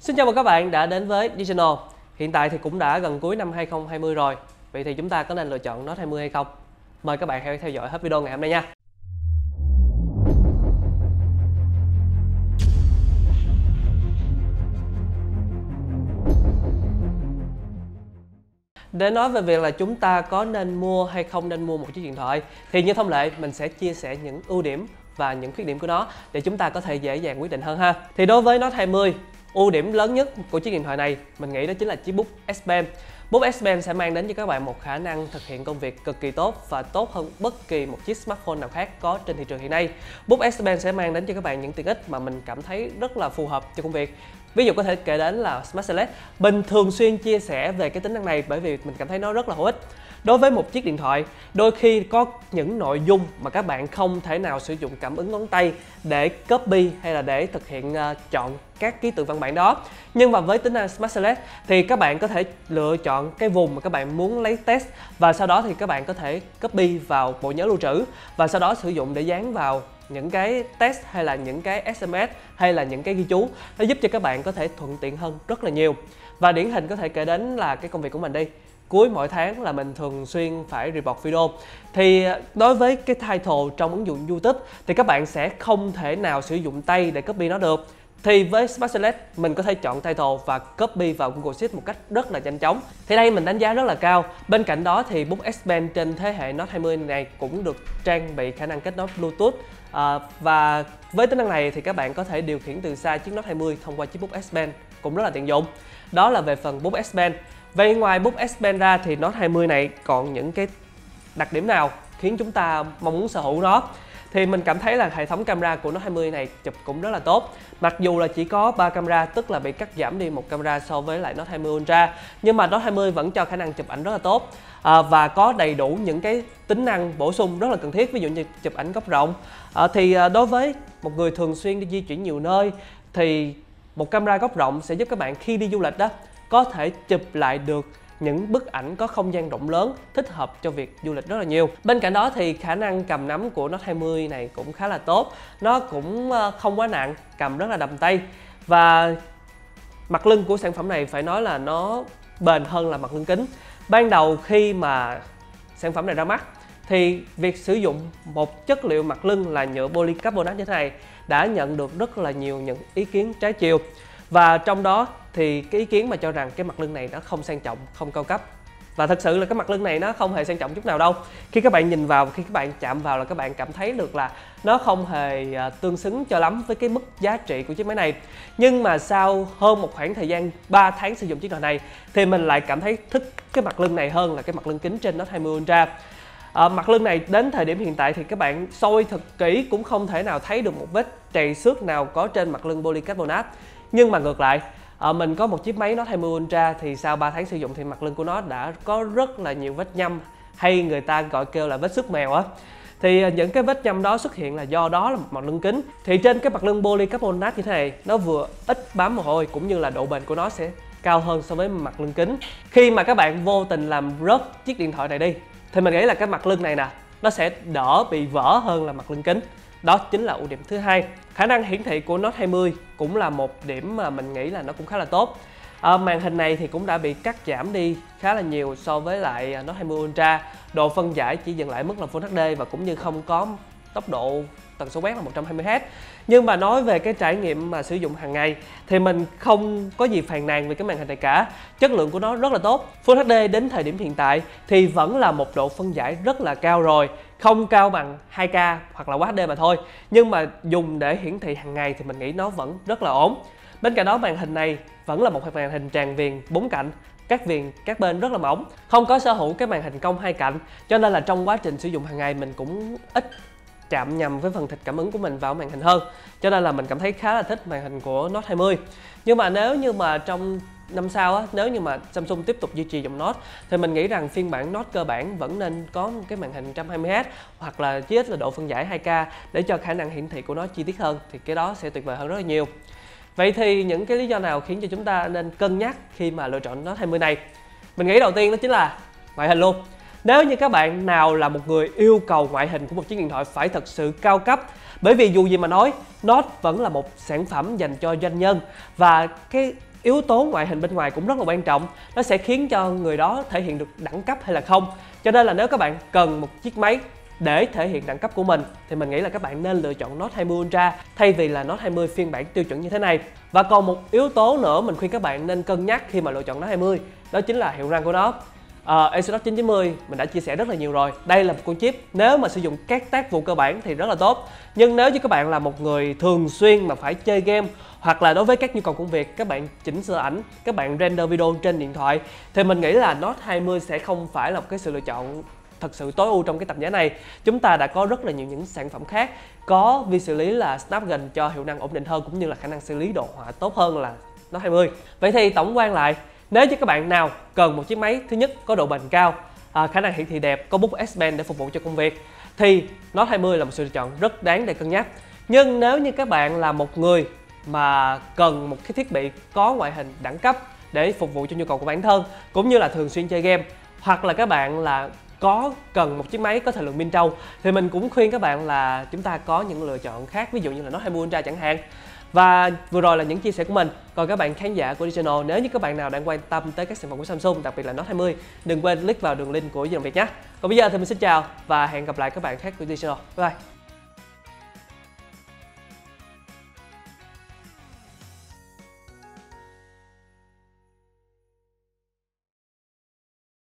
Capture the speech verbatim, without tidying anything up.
Xin chào mừng các bạn đã đến với Digital. Hiện tại thì cũng đã gần cuối năm hai không hai không rồi. Vậy thì chúng ta có nên lựa chọn Note hai mươi hay không? Mời các bạn hãy theo dõi hết video ngày hôm nay nha. Để nói về việc là chúng ta có nên mua hay không nên mua một chiếc điện thoại thì như thông lệ mình sẽ chia sẻ những ưu điểm và những khuyết điểm của nó để chúng ta có thể dễ dàng quyết định hơn ha. Thì đối với Note hai mươi, ưu điểm lớn nhất của chiếc điện thoại này mình nghĩ đó chính là chiếc bút S Pen. Bút S Pen sẽ mang đến cho các bạn một khả năng thực hiện công việc cực kỳ tốt và tốt hơn bất kỳ một chiếc smartphone nào khác có trên thị trường hiện nay. Bút S Pen sẽ mang đến cho các bạn những tiện ích mà mình cảm thấy rất là phù hợp cho công việc. Ví dụ có thể kể đến là Smart Select. Mình thường xuyên chia sẻ về cái tính năng này bởi vì mình cảm thấy nó rất là hữu ích. Đối với một chiếc điện thoại, đôi khi có những nội dung mà các bạn không thể nào sử dụng cảm ứng ngón tay để copy hay là để thực hiện uh, chọn các ký tự văn bản đó. Nhưng mà với tính năng Smart Select thì các bạn có thể lựa chọn cái vùng mà các bạn muốn lấy test và sau đó thì các bạn có thể copy vào bộ nhớ lưu trữ và sau đó sử dụng để dán vào những cái test hay là những cái S M S hay là những cái ghi chú. Nó giúp cho các bạn có thể thuận tiện hơn rất là nhiều. Và điển hình có thể kể đến là cái công việc của mình đi. Cuối mỗi tháng là mình thường xuyên phải report video. Thì đối với cái title trong ứng dụng YouTube thì các bạn sẽ không thể nào sử dụng tay để copy nó được. Thì với Smart Select mình có thể chọn title và copy vào Google Sheets một cách rất là nhanh chóng. Thì đây mình đánh giá rất là cao. Bên cạnh đó thì bút S Pen trên thế hệ Note hai mươi này cũng được trang bị khả năng kết nối Bluetooth. À, và với tính năng này thì các bạn có thể điều khiển từ xa chiếc Note hai mươi thông qua chiếc bút S Pen cũng rất là tiện dụng. Đó là về phần bút S Pen. Vậy ngoài bút S Pen ra thì Note hai mươi này còn những cái đặc điểm nào khiến chúng ta mong muốn sở hữu nó? Thì mình cảm thấy là hệ thống camera của Note hai mươi này chụp cũng rất là tốt. Mặc dù là chỉ có ba camera, tức là bị cắt giảm đi một camera so với lại Note hai mươi Ultra, nhưng mà Note hai mươi vẫn cho khả năng chụp ảnh rất là tốt à, và có đầy đủ những cái tính năng bổ sung rất là cần thiết, ví dụ như chụp ảnh góc rộng. À, thì à, đối với một người thường xuyên đi di chuyển nhiều nơi thì một camera góc rộng sẽ giúp các bạn khi đi du lịch đó có thể chụp lại được những bức ảnh có không gian rộng lớn, thích hợp cho việc du lịch rất là nhiều. Bên cạnh đó thì khả năng cầm nắm của Note hai mươi này cũng khá là tốt. Nó cũng không quá nặng, cầm rất là đầm tay. Và mặt lưng của sản phẩm này phải nói là nó bền hơn là mặt lưng kính. Ban đầu khi mà sản phẩm này ra mắt thì việc sử dụng một chất liệu mặt lưng là nhựa polycarbonate như thế này đã nhận được rất là nhiều những ý kiến trái chiều. Và trong đó thì cái ý kiến mà cho rằng cái mặt lưng này nó không sang trọng, không cao cấp. Và thật sự là cái mặt lưng này nó không hề sang trọng chút nào đâu. Khi các bạn nhìn vào, khi các bạn chạm vào là các bạn cảm thấy được là nó không hề tương xứng cho lắm với cái mức giá trị của chiếc máy này. Nhưng mà sau hơn một khoảng thời gian ba tháng sử dụng chiếc điện thoại này thì mình lại cảm thấy thích cái mặt lưng này hơn là cái mặt lưng kính trên Note hai mươi Ultra. À, mặt lưng này đến thời điểm hiện tại thì các bạn soi thật kỹ cũng không thể nào thấy được một vết trầy xước nào có trên mặt lưng polycarbonate. Nhưng mà ngược lại, à, mình có một chiếc máy Note hai mươi Ultra thì sau ba tháng sử dụng thì mặt lưng của nó đã có rất là nhiều vết nhăm, hay người ta gọi kêu là vết xước mèo á. Thì những cái vết nhăm đó xuất hiện là do đó là một mặt lưng kính. Thì trên cái mặt lưng polycarbonate như thế này, nó vừa ít bám mồ hôi cũng như là độ bền của nó sẽ cao hơn so với mặt lưng kính. Khi mà các bạn vô tình làm rớt chiếc điện thoại này đi thì mình nghĩ là cái mặt lưng này nè, nó sẽ đỡ bị vỡ hơn là mặt lưng kính. Đó chính là ưu điểm thứ hai. Khả năng hiển thị của Note hai mươi cũng là một điểm mà mình nghĩ là nó cũng khá là tốt. À, màn hình này thì cũng đã bị cắt giảm đi khá là nhiều so với lại Note hai mươi Ultra. Độ phân giải chỉ dừng lại mức là Full hát đê và cũng như không có tốc độ tần số quét là một trăm hai mươi héc. Nhưng mà nói về cái trải nghiệm mà sử dụng hàng ngày thì mình không có gì phàn nàn về cái màn hình này cả. Chất lượng của nó rất là tốt. Full hát đê đến thời điểm hiện tại thì vẫn là một độ phân giải rất là cao rồi. Không cao bằng hai K hoặc là Quad hát đê mà thôi. Nhưng mà dùng để hiển thị hàng ngày thì mình nghĩ nó vẫn rất là ổn. Bên cạnh đó màn hình này vẫn là một màn hình tràn viền bốn cạnh. Các viền các bên rất là mỏng. Không có sở hữu cái màn hình cong hai cạnh. Cho nên là trong quá trình sử dụng hàng ngày mình cũng ít chạm nhầm với phần thịt cảm ứng của mình vào màn hình hơn. Cho nên là mình cảm thấy khá là thích màn hình của Note hai mươi. Nhưng mà nếu như mà trong năm sau á, nếu như mà Samsung tiếp tục duy trì dòng Note thì mình nghĩ rằng phiên bản Note cơ bản vẫn nên có một cái màn hình một trăm hai mươi héc hoặc là chí ít là độ phân giải hai K để cho khả năng hiển thị của nó chi tiết hơn, thì cái đó sẽ tuyệt vời hơn rất là nhiều. Vậy thì những cái lý do nào khiến cho chúng ta nên cân nhắc khi mà lựa chọn Note hai mươi này? Mình nghĩ đầu tiên đó chính là ngoại hình luôn. Nếu như các bạn nào là một người yêu cầu ngoại hình của một chiếc điện thoại phải thật sự cao cấp, bởi vì dù gì mà nói, Note vẫn là một sản phẩm dành cho doanh nhân và cái yếu tố ngoại hình bên ngoài cũng rất là quan trọng. Nó sẽ khiến cho người đó thể hiện được đẳng cấp hay là không. Cho nên là nếu các bạn cần một chiếc máy để thể hiện đẳng cấp của mình thì mình nghĩ là các bạn nên lựa chọn Note hai mươi Ultra thay vì là Note hai mươi phiên bản tiêu chuẩn như thế này. Và còn một yếu tố nữa mình khuyên các bạn nên cân nhắc khi mà lựa chọn Note hai mươi, đó chính là hiệu năng của nó. Uh, Exynos chín chín mươi mình đã chia sẻ rất là nhiều rồi. Đây là một con chip nếu mà sử dụng các tác vụ cơ bản thì rất là tốt. Nhưng nếu như các bạn là một người thường xuyên mà phải chơi game, hoặc là đối với các nhu cầu công việc, các bạn chỉnh sửa ảnh, các bạn render video trên điện thoại, thì mình nghĩ là Note hai mươi sẽ không phải là một cái sự lựa chọn thật sự tối ưu trong cái tầm giá này. Chúng ta đã có rất là nhiều những sản phẩm khác có vi xử lý là Snapdragon cho hiệu năng ổn định hơn, cũng như là khả năng xử lý đồ họa tốt hơn là Note hai mươi. Vậy thì tổng quan lại, nếu như các bạn nào cần một chiếc máy thứ nhất có độ bền cao, à, khả năng hiển thị đẹp, có bút S Pen để phục vụ cho công việc, thì Note hai mươi là một sự lựa chọn rất đáng để cân nhắc. Nhưng nếu như các bạn là một người mà cần một cái thiết bị có ngoại hình đẳng cấp để phục vụ cho nhu cầu của bản thân, cũng như là thường xuyên chơi game, hoặc là các bạn là có cần một chiếc máy có thời lượng pin trâu, thì mình cũng khuyên các bạn là chúng ta có những lựa chọn khác, ví dụ như là Note hai mươi Ultra chẳng hạn. Và vừa rồi là những chia sẻ của mình. Còn các bạn khán giả của Digital, nếu như các bạn nào đang quan tâm tới các sản phẩm của Samsung, đặc biệt là Note hai mươi, đừng quên click vào đường link của Di động Việt nhé. Còn bây giờ thì mình xin chào và hẹn gặp lại các bạn khác của Digital. Bye bye.